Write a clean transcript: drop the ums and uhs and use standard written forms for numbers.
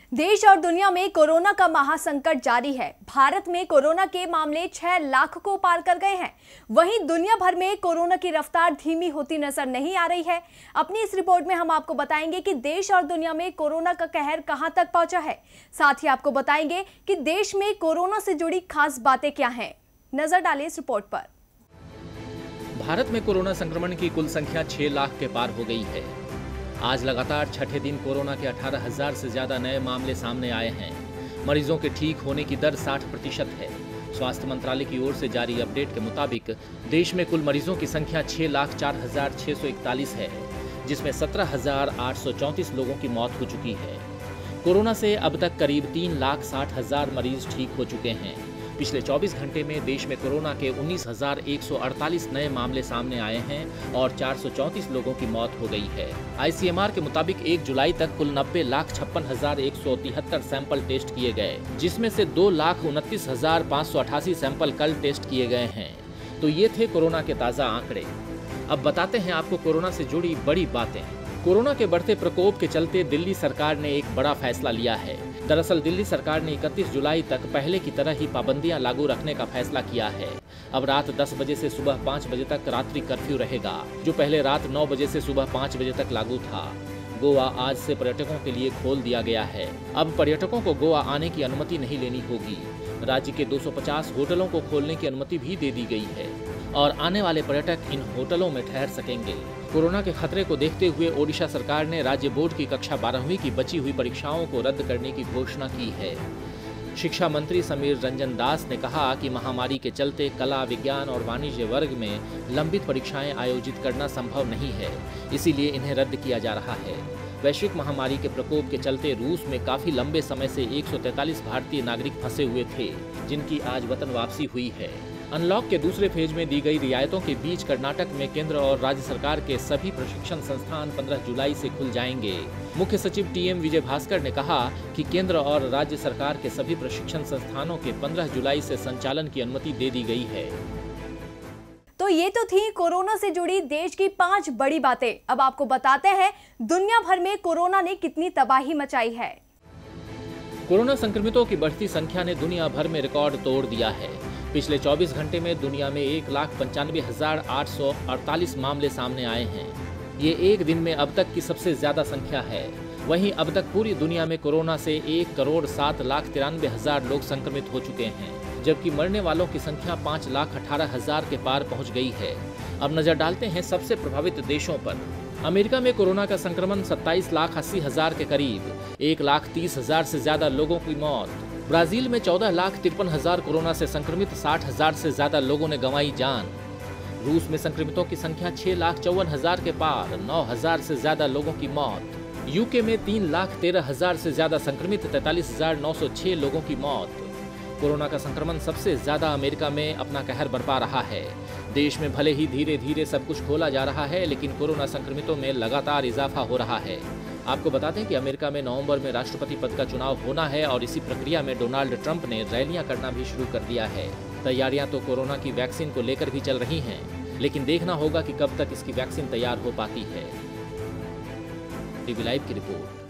देश और दुनिया में कोरोना का महासंकट जारी है। भारत में कोरोना के मामले 6 लाख को पार कर गए हैं। वहीं दुनिया भर में कोरोना की रफ्तार धीमी होती नजर नहीं आ रही है। अपनी इस रिपोर्ट में हम आपको बताएंगे कि देश और दुनिया में कोरोना का कहर कहां तक पहुंचा है। साथ ही आपको बताएंगे कि देश में कोरोना से जुड़ी खास बातें क्या हैं। नजर डालें इस रिपोर्ट पर। भारत में कोरोना संक्रमण की कुल संख्या 6 लाख के पार हो गई है। आज लगातार छठे दिन कोरोना के 18,000 से ज्यादा नए मामले सामने आए हैं। मरीजों के ठीक होने की दर 60% है। स्वास्थ्य मंत्रालय की ओर से जारी अपडेट के मुताबिक देश में कुल मरीजों की संख्या 6,04,641 है, जिसमें 17,834 लोगों की मौत हो चुकी है। कोरोना से अब तक करीब 3,60,000 मरीज ठीक हो चुके हैं। पिछले 24 घंटे में देश में कोरोना के 19,148 नए मामले सामने आए हैं और 434 लोगों की मौत हो गई है। ICMR के मुताबिक 1 जुलाई तक कुल 90,56,173 सैंपल टेस्ट किए गए, जिसमें से 2,29,588 सैंपल कल टेस्ट किए गए हैं। तो ये थे कोरोना के ताज़ा आंकड़े। अब बताते हैं आपको कोरोना से जुड़ी बड़ी बातें। कोरोना के बढ़ते प्रकोप के चलते दिल्ली सरकार ने एक बड़ा फैसला लिया है। दरअसल दिल्ली सरकार ने 31 जुलाई तक पहले की तरह ही पाबंदियां लागू रखने का फैसला किया है। अब रात 10 बजे से सुबह 5 बजे तक रात्रि कर्फ्यू रहेगा, जो पहले रात 9 बजे से सुबह 5 बजे तक लागू था। गोवा आज से पर्यटकों के लिए खोल दिया गया है। अब पर्यटकों को गोवा आने की अनुमति नहीं लेनी होगी। राज्य के 250 होटलों को खोलने की अनुमति भी दे दी गई है और आने वाले पर्यटक इन होटलों में ठहर सकेंगे। कोरोना के खतरे को देखते हुए ओडिशा सरकार ने राज्य बोर्ड की कक्षा 12वीं की बची हुई परीक्षाओं को रद्द करने की घोषणा की है। शिक्षा मंत्री समीर रंजन दास ने कहा कि महामारी के चलते कला, विज्ञान और वाणिज्य वर्ग में लंबित परीक्षाएं आयोजित करना संभव नहीं है, इसीलिए इन्हें रद्द किया जा रहा है। वैश्विक महामारी के प्रकोप के चलते रूस में काफी लंबे समय से 143 भारतीय नागरिक फंसे हुए थे, जिनकी आज वतन वापसी हुई है। अनलॉक के दूसरे फेज में दी गई रियायतों के बीच कर्नाटक में केंद्र और राज्य सरकार के सभी प्रशिक्षण संस्थान 15 जुलाई से खुल जाएंगे। मुख्य सचिव TM विजय भास्कर ने कहा कि केंद्र और राज्य सरकार के सभी प्रशिक्षण संस्थानों के 15 जुलाई से संचालन की अनुमति दे दी गई है। तो ये तो थी कोरोना से जुड़ी देश की 5 बड़ी बातें। अब आपको बताते हैं दुनिया भर में कोरोना ने कितनी तबाही मचाई है। कोरोना संक्रमितों की बढ़ती संख्या ने दुनिया भर में रिकॉर्ड तोड़ दिया है। पिछले 24 घंटे में दुनिया में 1,95,848 मामले सामने आए हैं। ये एक दिन में अब तक की सबसे ज्यादा संख्या है। वहीं अब तक पूरी दुनिया में कोरोना से 1,07,93,000 लोग संक्रमित हो चुके हैं, जबकि मरने वालों की संख्या 5,18,000 के पार पहुंच गई है। अब नजर डालते हैं सबसे प्रभावित देशों पर। अमेरिका में कोरोना का संक्रमण 27,80,000 के करीब, 1,30,000 से ज्यादा लोगों की मौत। ब्राजील में 14,53,000 कोरोना से संक्रमित, 60,000 से ज्यादा लोगों ने गंवाई जान। रूस में संक्रमितों की संख्या 6,54,000 के पार, 9,000 से ज्यादा लोगों की मौत। यूके में 3,13,000 से ज्यादा संक्रमित, 43,906 लोगों की मौत। कोरोना का संक्रमण सबसे ज्यादा अमेरिका में अपना कहर बरपा रहा है। देश में भले ही धीरे धीरे सब कुछ खोला जा रहा है, लेकिन कोरोना संक्रमितों में लगातार इजाफा हो रहा है। आपको बताते हैं कि अमेरिका में नवंबर में राष्ट्रपति पद का चुनाव होना है और इसी प्रक्रिया में डोनाल्ड ट्रंप ने रैलियां करना भी शुरू कर दिया है। तैयारियां तो कोरोना की वैक्सीन को लेकर भी चल रही हैं, लेकिन देखना होगा कि कब तक इसकी वैक्सीन तैयार हो पाती है। टीवी लाइव की रिपोर्ट।